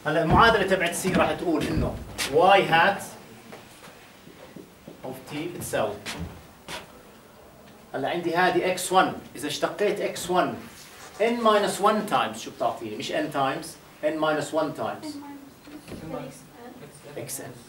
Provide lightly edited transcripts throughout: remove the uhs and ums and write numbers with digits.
هلا المعادله تبعت سي راح تقول انه واي هات اوف تي بتساوي، هلا عندي هذه x1، اذا اشتقيت x1 n minus 1 times شو بتعطيني؟ مش n times، n minus 1 times xn،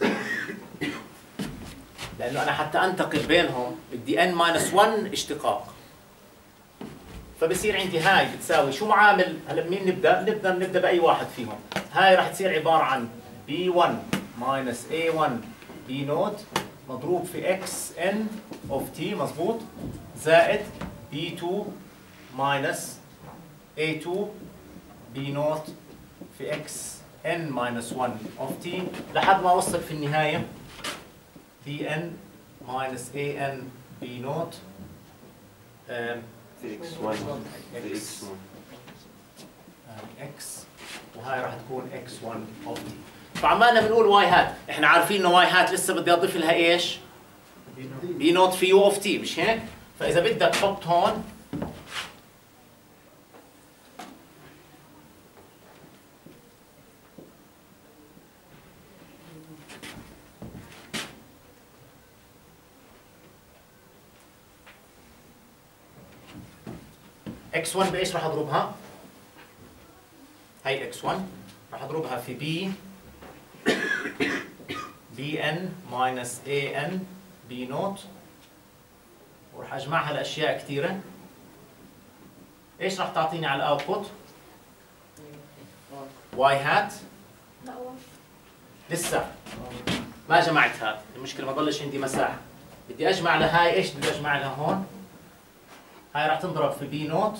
لانه انا حتى انتقل بينهم بدي n minus 1 اشتقاق، فبصير عندي هاي بتساوي شو معامل؟ هلا مين نبدا باي واحد فيهم. هاي راح تصير عباره عن b1 minus a1 b نوت مضروب في xn of t مضبوط، زائد b2 minus a2 b نوت في xn minus 1 of t لحد ما اوصل في النهايه bn minus an b نوت في x1 في x1 x، وهاي راح تكون x1 of t. فعمالنا بنقول واي هات، احنا عارفين انه واي هات لسه بدي اضيف لها ايش؟ بي نوت في يو اوف تي، مش هيك؟ فاذا بدك تحط هون x1 بايش راح اضربها؟ هي x1 راح اضربها في b bn minus an b نوت، وراح اجمعها لاشياء كثيره. ايش راح تعطيني على الاوتبوت؟ واي هات لسه ما جمعت هذا، المشكله ما ضلش عندي مساحه، بدي اجمع لهاي. ايش بدي اجمع لها هون؟ هاي راح تنضرب في بي نوت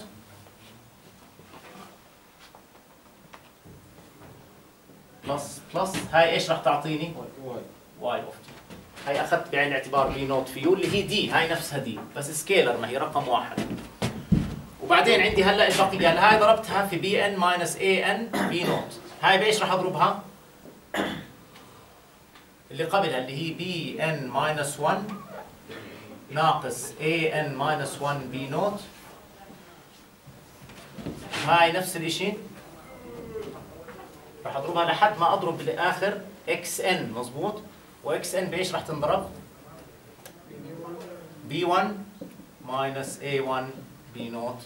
بلس بلس، هاي ايش راح تعطيني؟ واي اوف تي. هاي اخذت بعين الاعتبار بي نوت في يو اللي هي دي، هاي نفسها دي بس سكيلر، ما هي رقم واحد. وبعدين عندي هلا البقيه، هاي ضربتها في بي ان ماينس اي ان بي نوت، هاي بايش راح اضربها؟ اللي قبلها اللي هي بي ان ماينس 1 ناقص اي ان ماينس 1 بي نوت، هاي نفس الاشي راح اضربها لحد ما اضرب بالاخر اكس ان مضبوط، واكس ان بايش راح تنضرب؟ بي 1 ماينس اي 1 بي نوت،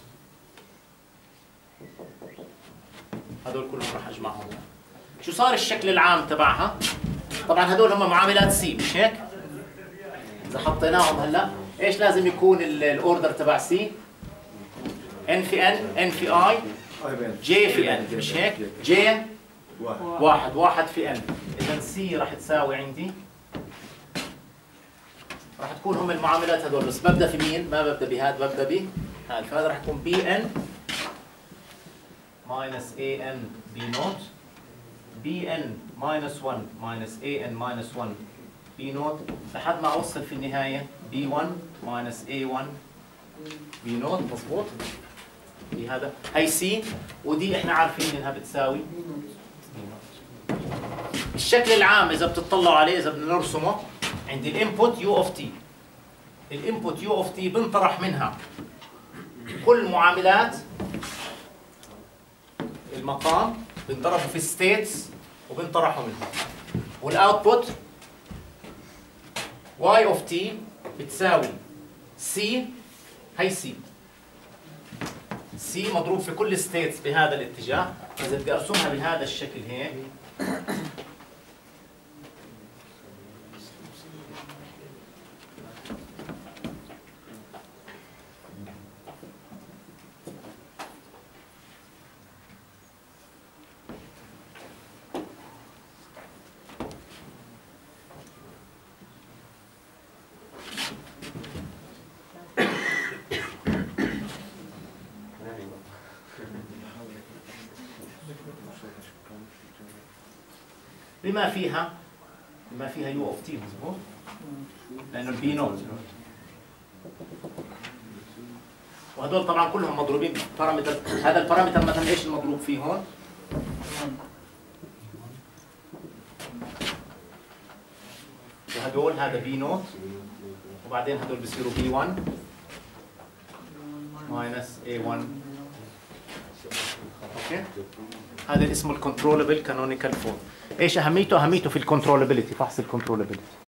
هذول كلهم راح اجمعهم. شو صار الشكل العام تبعها؟ طبعا هذول هم معاملات سي، مش هيك؟ اذا حطيناهم هلا ايش لازم يكون الاوردر تبع سي؟ ان في ان، ان في اي، جي في ان، مش هيك؟ جي واحد في ان، اذا سي راح تساوي عندي، راح تكون هم المعاملات هذول، بس ببدا في مين؟ ما ببدا بهذا، ببدا بهذا، فهذا راح يكون بي ان ماينس اي ان بي نوت، بي ان ماينس 1 ماينس اي ان ماينس 1 بي نوت، لحد ما اوصل في النهايه بي 1 ماينس اي 1 بي نوت، مضبوط؟ بهذا هي سي، ودي احنا عارفين انها بتساوي بي نوت. الشكل العام اذا بتطلعوا عليه، اذا بدنا نرسمه، عندي الانبوت يو اوف تي، الانبوت يو اوف تي بنطرح منها كل معاملات المقام، بنضربوا في ستيتس وبنطرحوا منها، والاوتبوت واي اوف تي بتساوي سي، هي سي، سي مضروب في كل ستيتس بهذا الاتجاه. اذا بدي ارسمها بهذا الشكل هيك، بما فيها يو اوف تي، مضبوط؟ لانه البي نوت، وهدول طبعا كلهم مضروبين بارامتر. هذا البارامتر مثلا ايش المضروب فيه هون؟ وهدول هذا بي نوت، وبعدين هدول بصيروا بي 1 ماينس اي 1 اوكي؟ هذا اسمه الكنترولبل كانونيكال فورم. ايش اهميته؟ اهميته في الكنترولابيلتي، فحص الكنترولابيلتي.